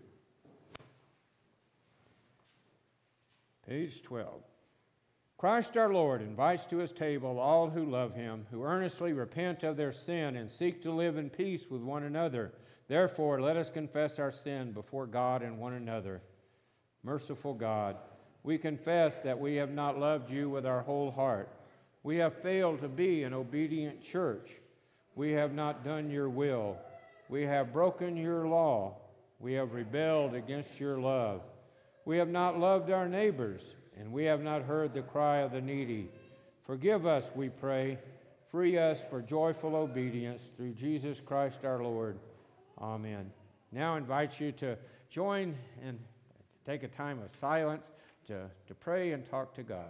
Page 12. Christ our Lord invites to his table all who love him, who earnestly repent of their sin and seek to live in peace with one another. Therefore, let us confess our sin before God and one another. Merciful God, we confess that we have not loved you with our whole heart. We have failed to be an obedient church. We have not done your will. We have broken your law. We have rebelled against your love. We have not loved our neighbors, and we have not heard the cry of the needy. Forgive us, we pray. Free us for joyful obedience through Jesus Christ our Lord. Amen. Now I invite you to join and take a time of silence to pray and talk to God.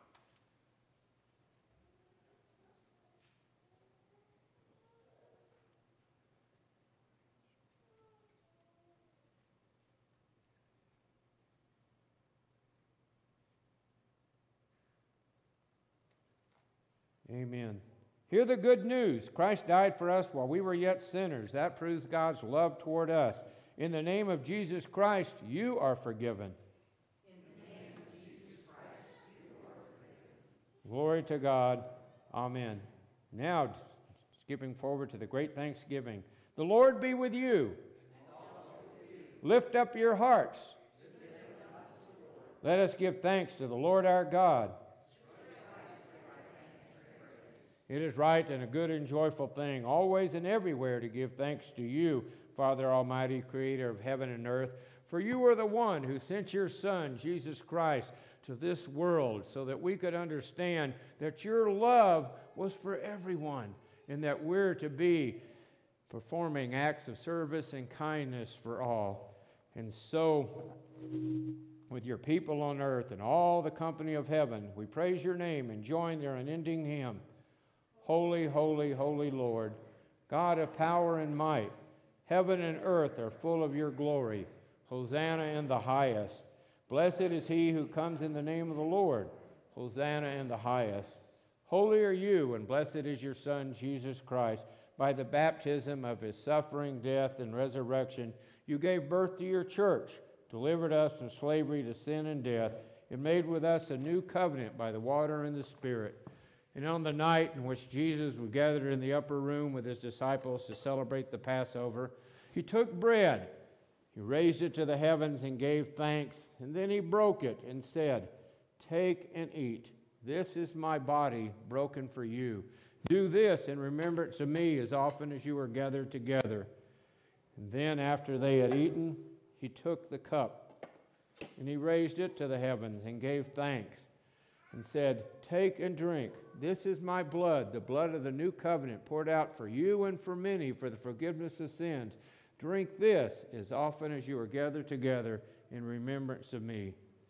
Amen. Hear the good news. Christ died for us while we were yet sinners. That proves God's love toward us. In the name of Jesus Christ, you are forgiven. In the name of Jesus Christ, you are forgiven. Glory to God. Amen. Now, skipping forward to the great Thanksgiving. The Lord be with you. And also with you. Lift up your hearts. Let us give thanks to the Lord our God. It is right and a good and joyful thing, always and everywhere, to give thanks to you, Father Almighty, Creator of heaven and earth, for you are the one who sent your Son, Jesus Christ, to this world so that we could understand that your love was for everyone and that we're to be performing acts of service and kindness for all. And so, with your people on earth and all the company of heaven, we praise your name and join their unending hymn. Holy, holy, holy Lord, God of power and might, heaven and earth are full of your glory. Hosanna in the highest. Blessed is he who comes in the name of the Lord. Hosanna in the highest. Holy are you, and blessed is your Son, Jesus Christ. By the baptism of his suffering, death, and resurrection, you gave birth to your church, delivered us from slavery to sin and death, and made with us a new covenant by the water and the Spirit. And on the night in which Jesus was gathered in the upper room with his disciples to celebrate the Passover, he took bread, he raised it to the heavens and gave thanks, and then he broke it and said, "Take and eat. This is my body broken for you. Do this in remembrance of me as often as you are gathered together." And then after they had eaten, he took the cup, and he raised it to the heavens and gave thanks, and said, "Take and drink. This is my blood, the blood of the new covenant, poured out for you and for many for the forgiveness of sins. Drink this as often as you are gathered together in remembrance of me."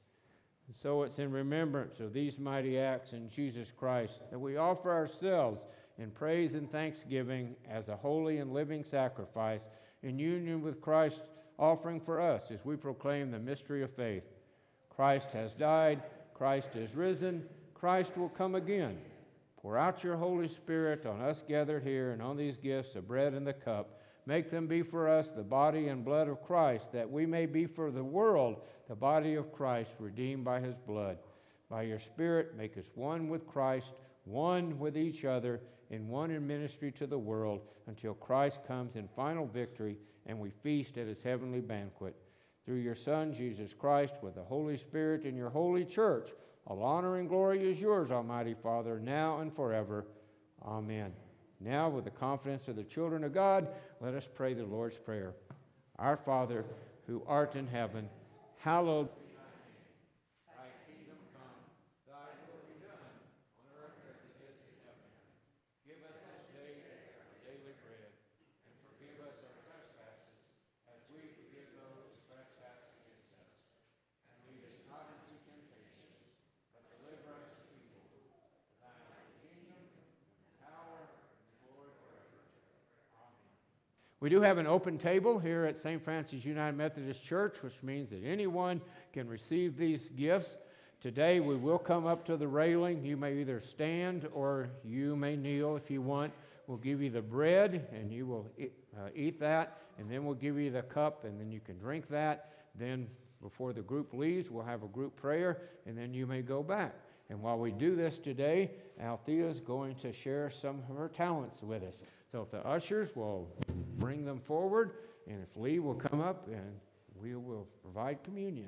And so it's in remembrance of these mighty acts in Jesus Christ that we offer ourselves in praise and thanksgiving as a holy and living sacrifice in union with Christ's offering for us as we proclaim the mystery of faith. Christ has died. Christ is risen. Christ will come again. Pour out your Holy Spirit on us gathered here and on these gifts of bread and the cup. Make them be for us the body and blood of Christ, that we may be for the world the body of Christ, redeemed by his blood. By your Spirit, make us one with Christ, one with each other, and one in ministry to the world, until Christ comes in final victory and we feast at his heavenly banquet. Through your Son, Jesus Christ, with the Holy Spirit in your holy church, all honor and glory is yours, Almighty Father, now and forever. Amen. Now, with the confidence of the children of God, let us pray the Lord's Prayer. Our Father, who art in heaven, hallowed be thy name. Thy kingdom come, thy will be done, on earth as it is in heaven. Give us this day our daily bread, and forgive us our trespasses, as we forgive those who trespass against us. And lead us not into temptation, but deliver us from evil. For thine is the kingdom, and power, and glory forever. Amen. We do have an open table here at St. Francis United Methodist Church, which means that anyone can receive these gifts. Today we will come up to the railing. You may either stand or you may kneel if you want. We'll give you the bread and you will eat that, and then we'll give you the cup and then you can drink that. Then before the group leaves, we'll have a group prayer and then you may go back. And while we do this today, Althea is going to share some of her talents with us. So if the ushers will bring them forward, and if Lee will come up, and we will provide communion.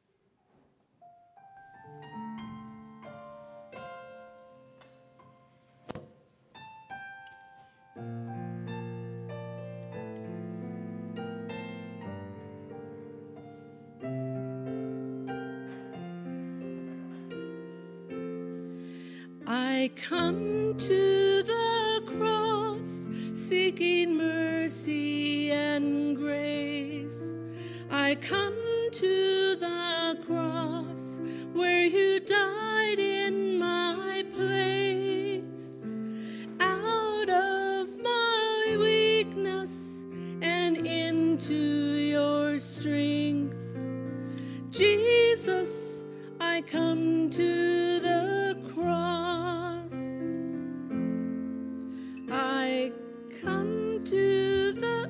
I come to the cross seeking mercy and grace. I come to the cross where you died in my place. Out of my weakness and into your strength, Jesus, I come to the cross. I come to the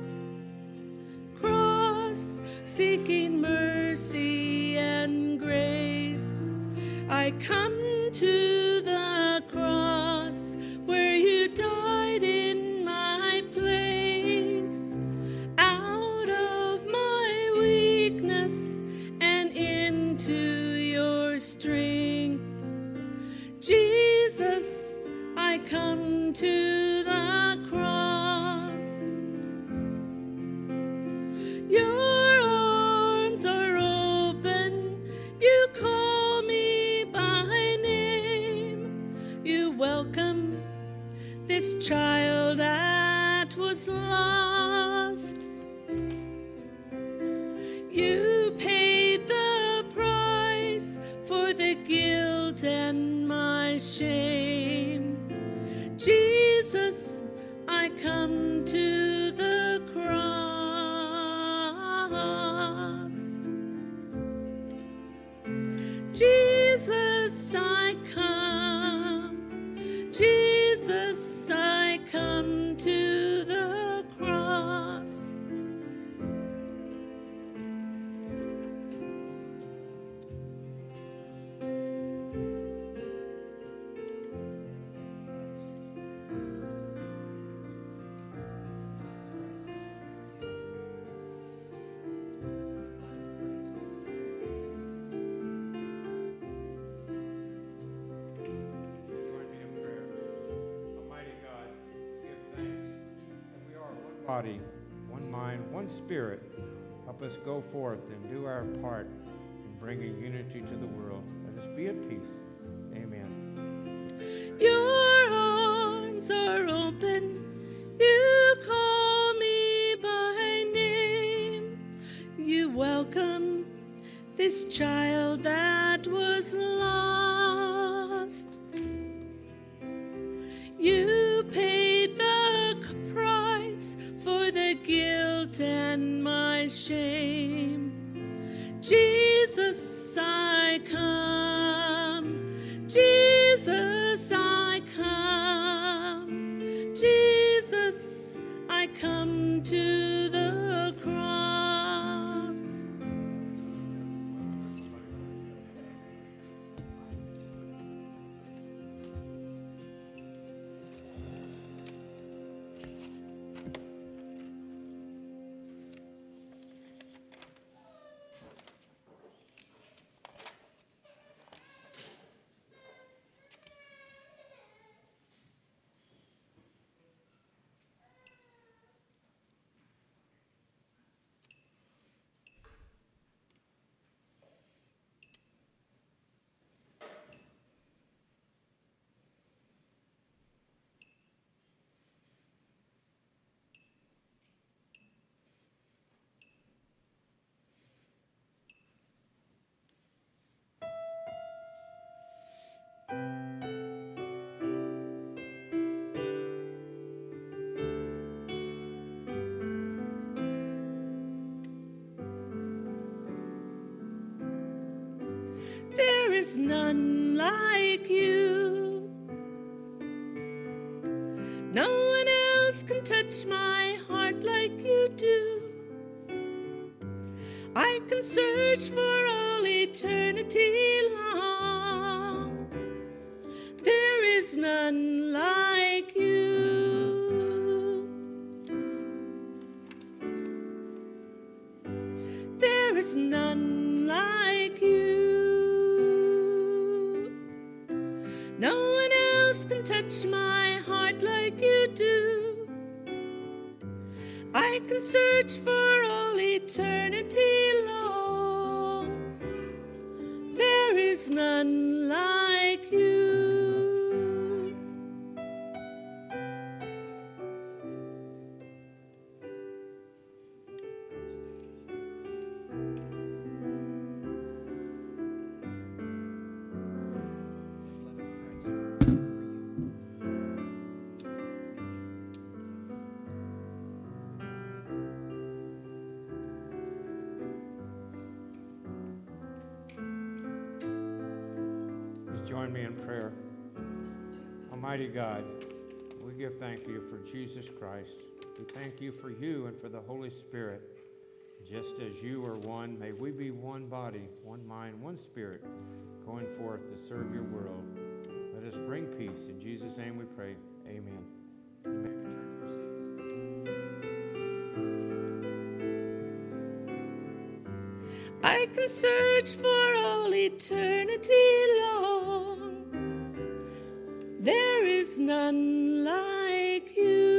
cross seeking mercy and grace. I come to the cross where you died in my place. Out of my weakness and into your strength, Jesus, I come to the cross. Your arms are open, you call me by name. You welcome this child that was lost. You paid the price for the guilt and my shame. Jesus, I come to the cross. Jesus, I come. Jesus, I come to the cross. Join me in prayer. Almighty God, give thanks that we are one body, one mind, one spirit. Help us go forth and do our part in bringing unity to the world. Let us be at peace. Amen. Your arms are open, you call me by name. You welcome this child that was lost. You paid the price for the guilt and my shame. Jesus, I come. Jesus, I come. Jesus, I come to the cross. is none like you. No one else can touch my heart like you do. I can search for all eternity long. There is none like you. There is none like you. No one else can touch my heart like you do. I can search for all eternity long. There is none like you. Please join me in prayer. Almighty God, we give thank you for Jesus Christ. We thank you for you and for the Holy Spirit. Just as you are one, may we be one body, one mind, one spirit, going forth to serve your world. Let us bring peace. In Jesus' name we pray. Amen. You may return to your seats. I can search for all eternity long. There is none like you.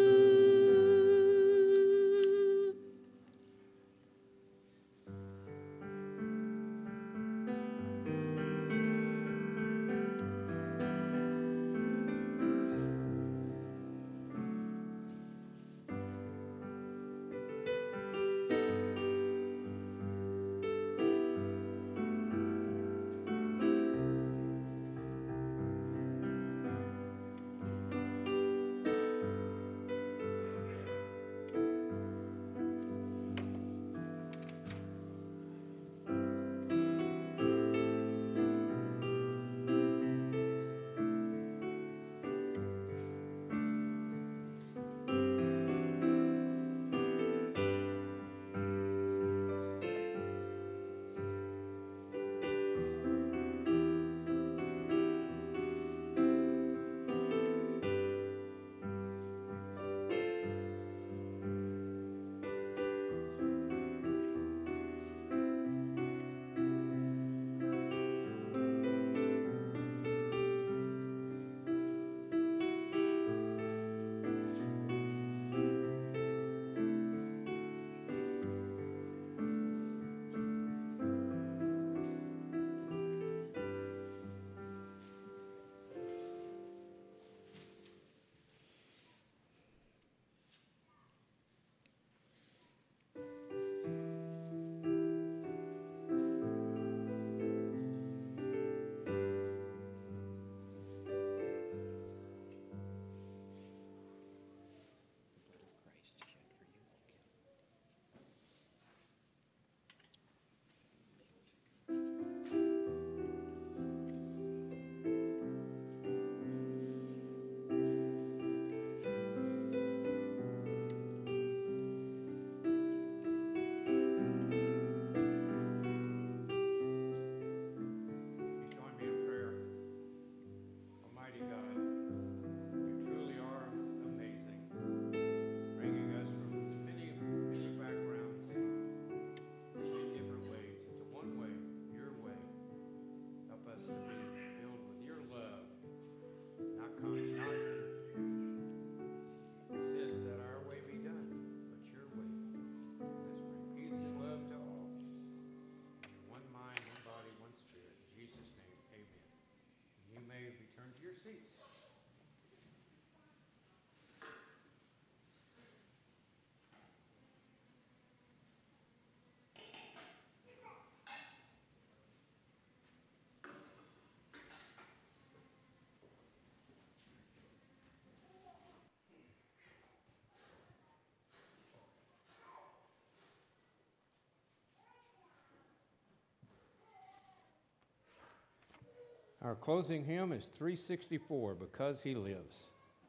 Please join me in prayer. Almighty God, you truly are amazing, bringing us from many backgrounds in many different ways into one way, your way. Help us to be filled with your love, not insist that our way be done, but your way. Let's bring peace and love to all. In one mind, one body, one spirit. In Jesus' name, amen. You may return to your seats. Our closing hymn is 364, Because He Lives.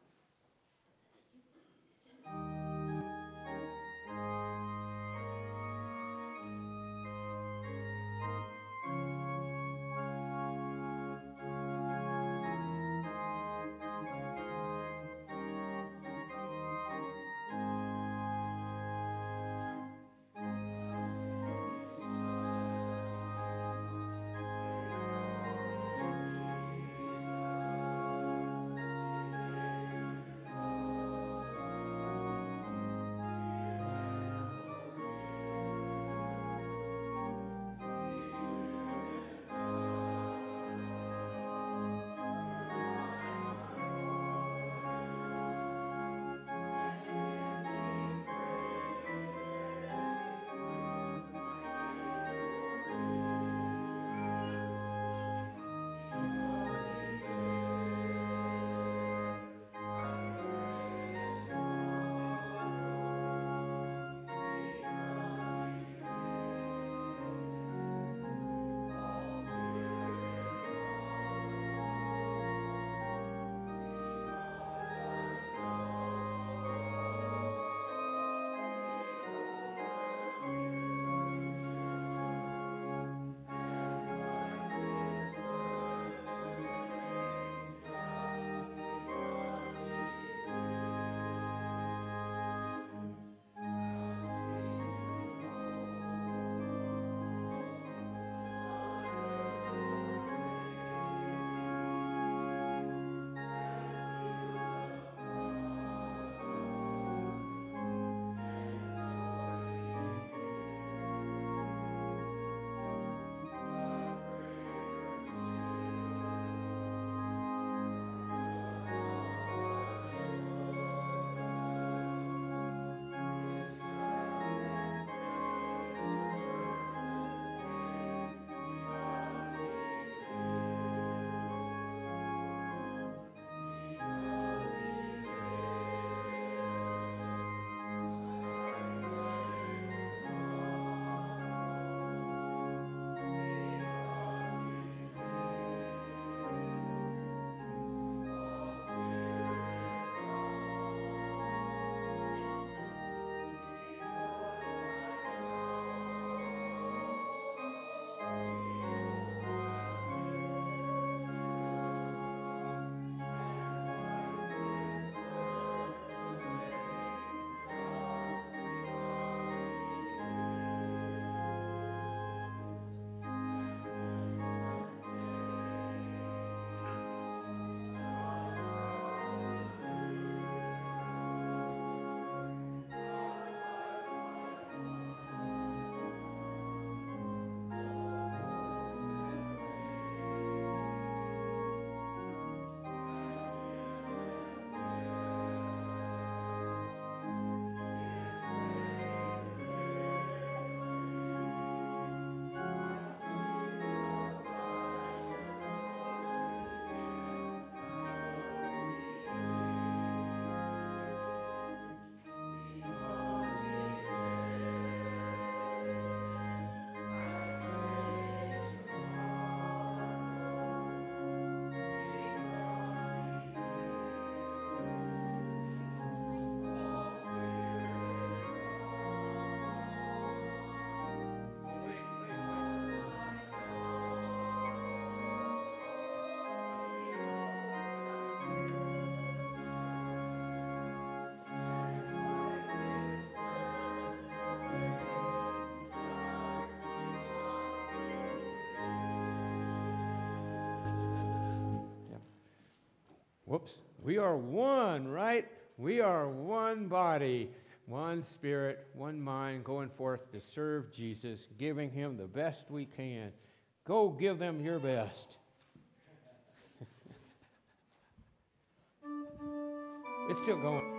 Whoops. We are one, right? We are one body, one spirit, one mind, going forth to serve Jesus, giving him the best we can. Go give them your best. It's still going.